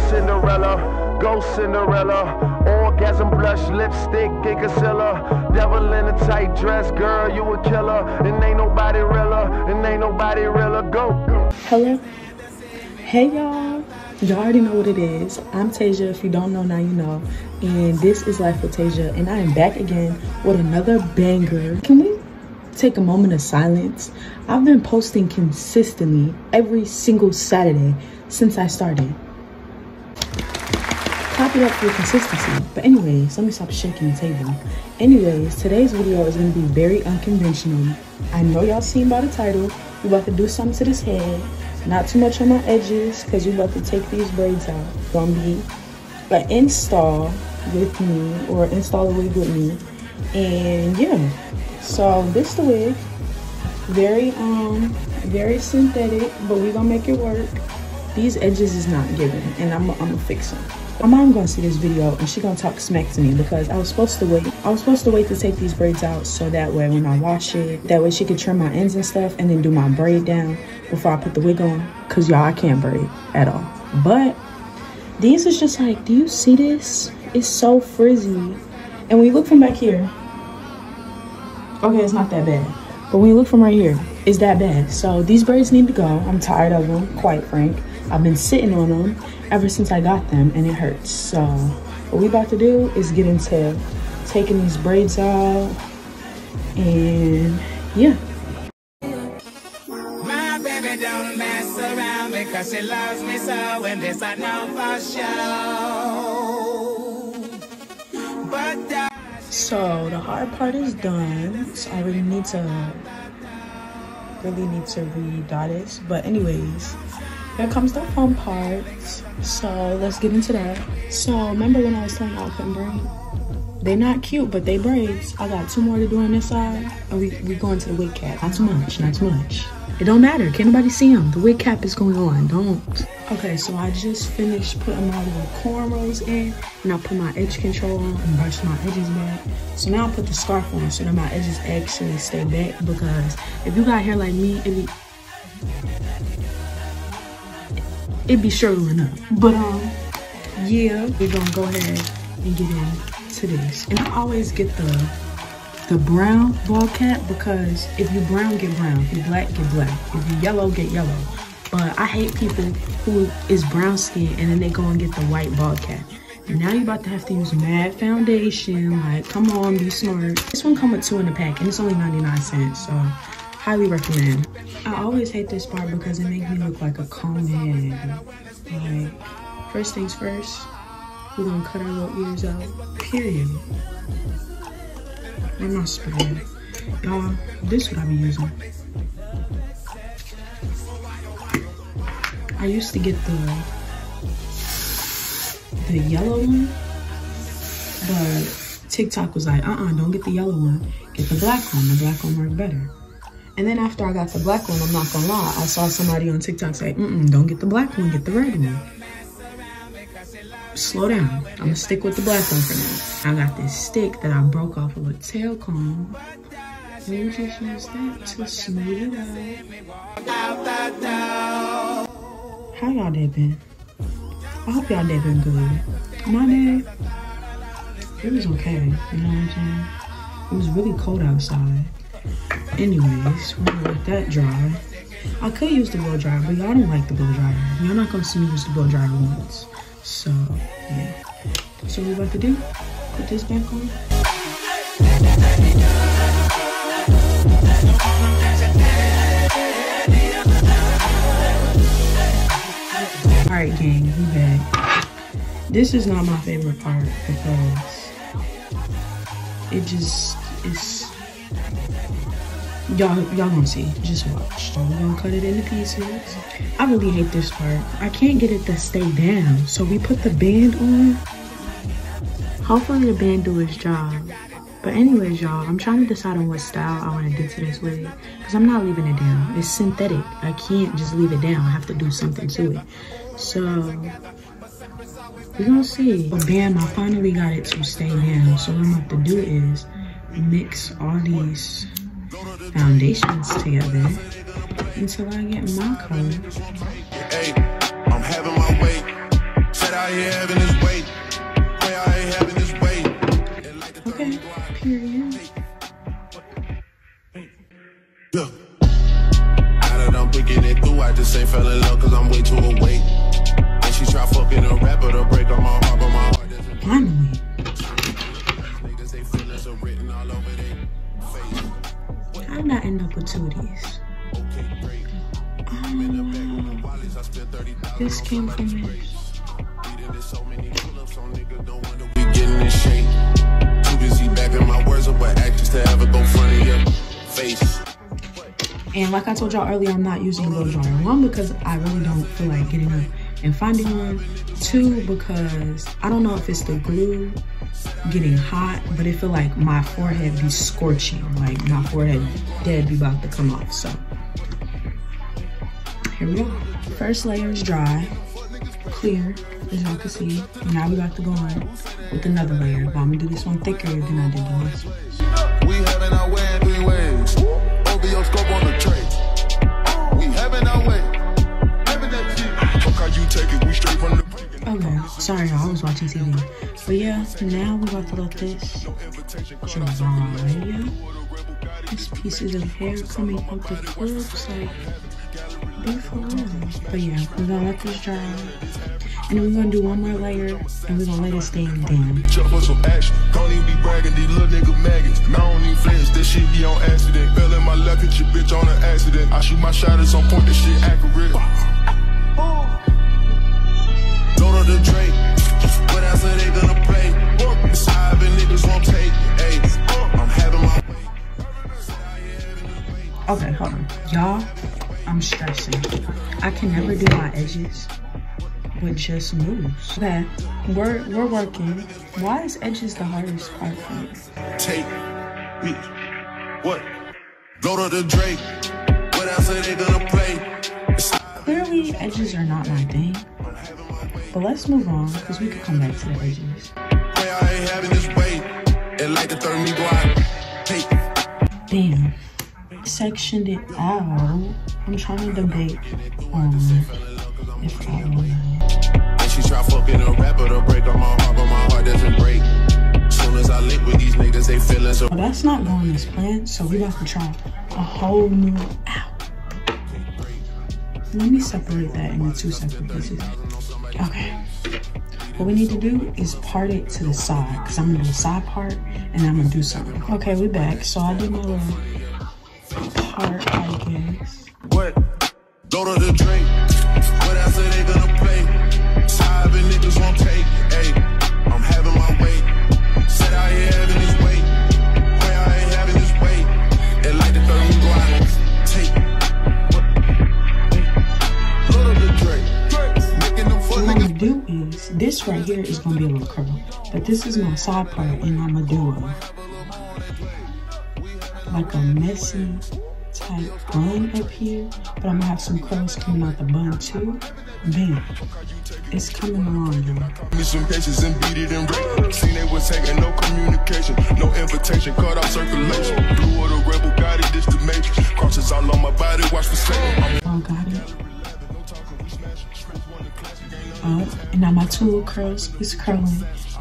Cinderella, go Cinderella. Orgasm blush, lipstick, and concealer. Devil in a tight dress, girl, you a killer. And ain't nobody realer, go. Hello. Hey y'all. Y'all already know what it is. I'm Tasia. If you don't know, now you know. And this is Life with Tasia. And I am back again with another banger. Can we take a moment of silence? I've been posting consistently every single Saturday since I started. Clap it up for consistency. But anyways, let me stop shaking the table. Anyways, today's video is going to be very unconventional. I know y'all seen by the title. We about to do something to this head. Not too much on my edges because we about to take these braids out. Gonna be an install with me, or install a wig with me. And yeah, so this the wig. Very synthetic, but we gonna make it work. These edges is not giving, and I'm gonna fix them. My mom gonna see this video and she gonna talk smack to me because I was supposed to wait to take these braids out so that way when I wash it, that way she could trim my ends and stuff and then do my braid down before I put the wig on. Cause y'all, I can't braid at all. But these is just like, do you see this? It's so frizzy. And when you look from back here, okay, it's not that bad. But when you look from right here, it's that bad. So these braids need to go. I'm tired of them, quite frank. I've been sitting on them ever since I got them and it hurts. So what we about to do is get into taking these braids out, and yeah. My baby don't mess around because she loves me so, when this I know for sure. But so the hard part is done. So I really need to redot this. But anyways, here comes the fun part. So let's get into that. So remember when I was telling y'all I couldn't braid? They not cute, but they braids. I got 2 more to do on this side. And we going to the wig cap. Not too much, not too much. It don't matter, can't nobody see them. The wig cap is going on, don't. Okay, so I just finished putting my little cornrows in, and I put my edge control on and brushed my edges back. So now I put the scarf on so that my edges actually stay back, because if you got hair like me, it'd be shriveling up. But yeah, we're gonna go ahead and get into this. And I always get the brown ball cap, because if you brown, get brown. If you black, get black. If you yellow, get yellow. But I hate people who is brown skin and then they go and get the white ball cap. And now you about to have to use mad foundation. Like, come on, be smart. This one come with 2 in the pack and it's only 99 cents, so highly recommend. I always hate this part because it makes me look like a comb head. Like, first things first, we're gonna cut our little ears out, period. Where's my spray? Y'all, this is what I be using. I used to get the yellow one, but TikTok was like, don't get the yellow one, get the black one. The black one worked better. And then after I got the black one, I'm not gonna lie, I saw somebody on TikTok say, don't get the black one, get the red one. Slow down. I'm gonna stick with the black one for now. I got this stick that I broke off of a tail comb. And you just use that to smooth it out. How y'all day been? I hope y'all day been good. My day, it was okay. You know what I'm saying? It was really cold outside. Anyways, we're gonna let that dry. I could use the blow dryer, but y'all don't like the blow dryer. Y'all not gonna see me use the blow dryer once. So, yeah. So what we about to do, put this back on. Alright gang, we back. This is not my favorite part because it's y'all gonna see, just watch. So we're gonna cut it into pieces. I really hate this part. I can't get it to stay down, so we put the band on. Hopefully the band do its job. But anyways, y'all, I'm trying to decide on what style I want to do to this wig, because I'm not leaving it down. It's synthetic. I can't just leave it down. I have to do something to it. So we're gonna see. But bam, I finally got it to stay down. So what I'm about to do is mix all these foundations together until I get my color. Hey, I'm having my way. Said I out here having this weight. Way out here having this weight. Okay, period. Yeah. Out of them picking it through, I just ain't fell in love cause I'm way too awake. And she try fucking a rapper to break up my heart, but my heart doesn't. Finally. Niggas, they feelings are written all over their face. How did I end up with 2 of these? Okay, great. I'm in the back with the wallets, I spent 30,000. This came from this. There's so many pull-ups on niggas, don't wonder we getting in shape. Too busy backing my words up with actions to ever go front of your face. And like I told y'all earlier, I'm not using a blow dryer. 1, because I really don't feel like getting up and finding one. 2, because I don't know if it's the glue getting hot, but it feel like my forehead be scorching. Like my forehead dead be about to come off. So here we go. First layer is dry, clear, as y'all can see. Now we about to go on with another layer. But I'm gonna do this one thicker than I did the last one. We having our way in 3 ways. Over your scope on the tray. We having our way. Having that shit. Fuck how you take it. We straight from the. Okay, sorry y'all, I was watching TV. But yeah, now we're about to let this dry. These pieces of hair coming out the clips, like, be for real. But yeah, we're gonna let this dry. And then we're gonna do 1 more layer, and we're gonna let it stay down. Jump for some action. Don't even be bragging, these little nigga maggots. I don't even flinch, this shit be on accident. Fell in my lap, hit your bitch on an accident. I shoot my shot at some point, this shit accurate. Go to the Drake. What else are they gonna play? It's high, but niggas won't take. Hey, I'm having my way. Okay, hold on. Y'all, I'm stressing. I can never do my edges with just moves. Okay, we're working. Why is edges the hardest part for me? Take me. What? Go to the Drake. What else are they gonna play? Clearly, edges are not my thing. But let's move on, because we could come back to the edges. Way I ain't having this weight. And like the third me go out. Take. Damn. Sectioned it out. I'm trying to debate on if I want to. And she try fucking a rapper to break on my heart, but my heart doesn't break. Soon as I link with these niggas, they feelings are. Well, that's not going as planned, so we about to try a whole new out. Let me separate that into 2 separate pieces. Okay. What we need to do is part it to the side, because I'm gonna do a side part and I'm gonna do something. Okay, we back. So I did my little part, I guess. What? Go to the Drake. What else are they gonna play? Side and niggas won't take. Hey, I'm having my way. Said I ain't having this weight. Way I ain't having this weight. And like the third we go out. Take. What? Go to the Drake. Making them full What I'm niggas. gonna do is, this right here is gonna be a little curl. But this is my side part, and I'm gonna do like a messy type bun up here, but I'm gonna have some curls coming out the bun too. Bam. It's coming along, y'all. Me some patience and beat it and break. Seen they was taking no communication, no invitation, cut off circulation. Blue or the rebel, got it, this the matrix. Crosses all on my body, watch for second. Oh, got it. And now my 2 little curls is curling.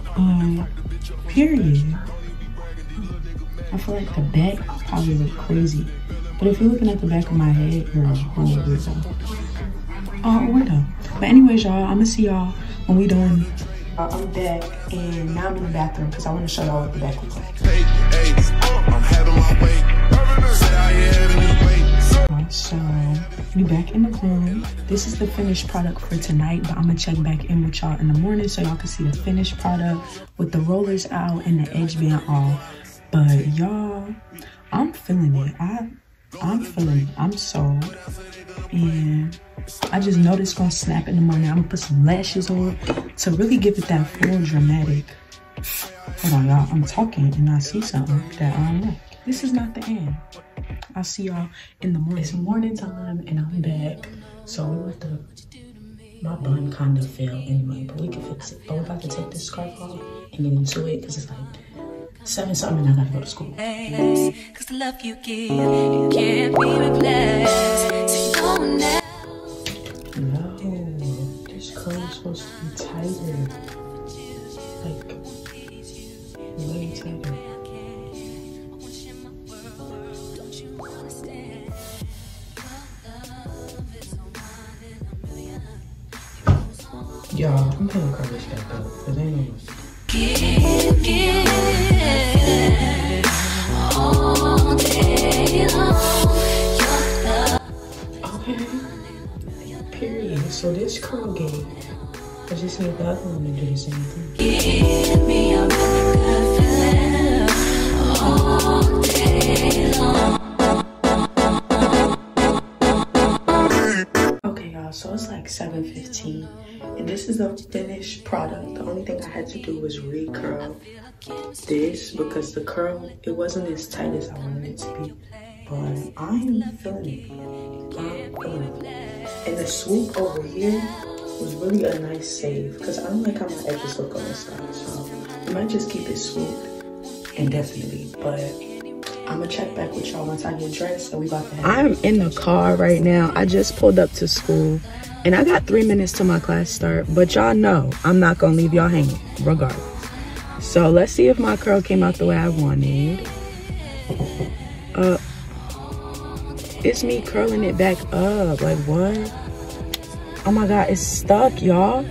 Period. I feel like the back probably look crazy. But if you're looking at the back of my head, you're a whole weirdo. Weirdo. But anyways, y'all, I'm gonna see y'all when we done. I'm back, and now I'm in the bathroom because I want to show y'all what the back looks like. Hey, I'm having my way. Said I ain't having this weight. So we back in the room. This is the finished product for tonight, but I'm gonna check back in with y'all in the morning so y'all can see the finished product with the rollers out and the edge being off. But y'all, I'm feeling it. I'm feeling it. I'm sold. And I just know this gonna snap in the morning. I'm gonna put some lashes on to really give it that full dramatic. Hold on, y'all. I'm talking and I see something that I don't like. This is not the end. I'll see y'all in the morning. It's morning time and I'm back. So we about to, my bun kind of fell anyway, but we can fix it. But we're about to take this scarf off and get into it because it's like 7-something and I gotta go to school. Cause the love you give, it can't be replaced. So go now. No, this curl is supposed to be tighter. Like, way tighter. Y'all, I'm putting Carlos back up, but they know. Okay. Period. So this curl game, I just need the other one to do the same thing. Give me a really good feeling all day long. Okay, y'all, so it's like 7:15. And this is the finished product. The only thing I had to do was recurl this because the curl, it wasn't as tight as I wanted it to be. But I'm feeling it. I'm feeling it. And the swoop over here was really a nice save because I don't like how my edges look on this side. So I might just keep it swooped indefinitely. But I'm gonna check back with y'all once I get dressed and we about to have I'm in the car right now. I just pulled up to school. And I got 3 minutes till my class start, but y'all know I'm not gonna leave y'all hanging, regardless. So let's see if my curl came out the way I wanted. It's me curling it back up, like what? Oh my God, it's stuck, y'all.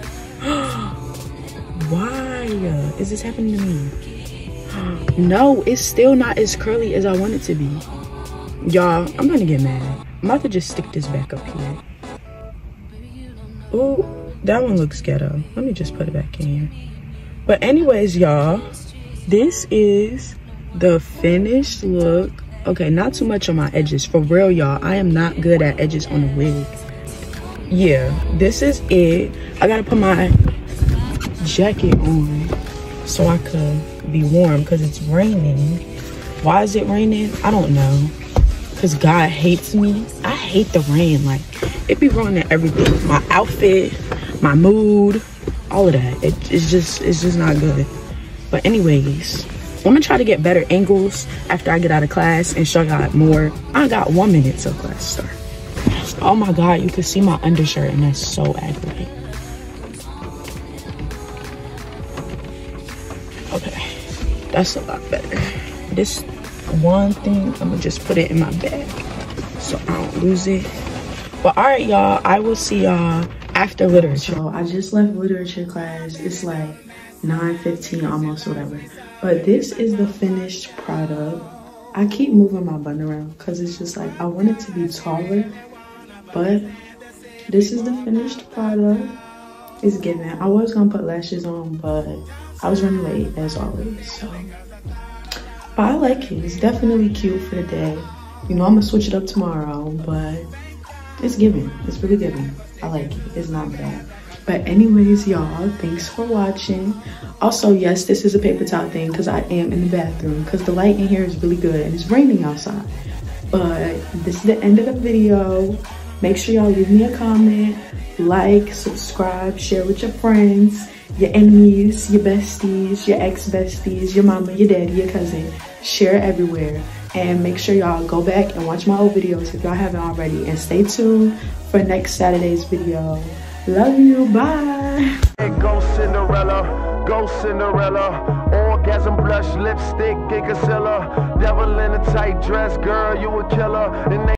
Why is this happening to me? No, it's still not as curly as I want it to be. Y'all, I'm gonna get mad. I'm about to just stick this back up here. Oh, that one looks ghetto. Let me just put it back in here. But anyways, y'all, this is the finished look. Okay, not too much on my edges. For real, y'all, I am not good at edges on a wig. Yeah, this is it. I gotta put my jacket on so I could be warm because it's raining. Why is it raining? I don't know. Because God hates me. I hate the rain. Like, it be ruining everything. My outfit, my mood, all of that. It's just not good. But anyways, I'm gonna try to get better angles after I get out of class and show y'all more. I got 1 minute till class start. Oh my God, you can see my undershirt and that's so aggravating. Okay, that's a lot better. This one thing, I'm gonna just put it in my bag so I don't lose it. But all right, y'all, I will see y'all after literature. So I just left literature class. It's like 9:15 almost, whatever. But this is the finished product. I keep moving my bun around because it's just like I want it to be taller. But this is the finished product. It's given. I was gonna put lashes on, but I was running late as always. So, but I like it. It's definitely cute for the day. You know, I'm gonna switch it up tomorrow, but it's giving. It's really giving. I like it. It's not bad. But anyways, y'all, thanks for watching. Also, yes, this is a paper towel thing because I am in the bathroom because the light in here is really good and it's raining outside. But this is the end of the video. Make sure y'all leave me a comment, like, subscribe, share with your friends, your enemies, your besties, your ex-besties, your mama, your daddy, your cousin. Share it everywhere. And make sure y'all go back and watch my old videos if y'all haven't already. And stay tuned for next Saturday's video. Love you. Bye. Go Cinderella, go Cinderella. Orgasm blush, lipstick, gay concealer. Devil in a tight dress, girl, you a killer.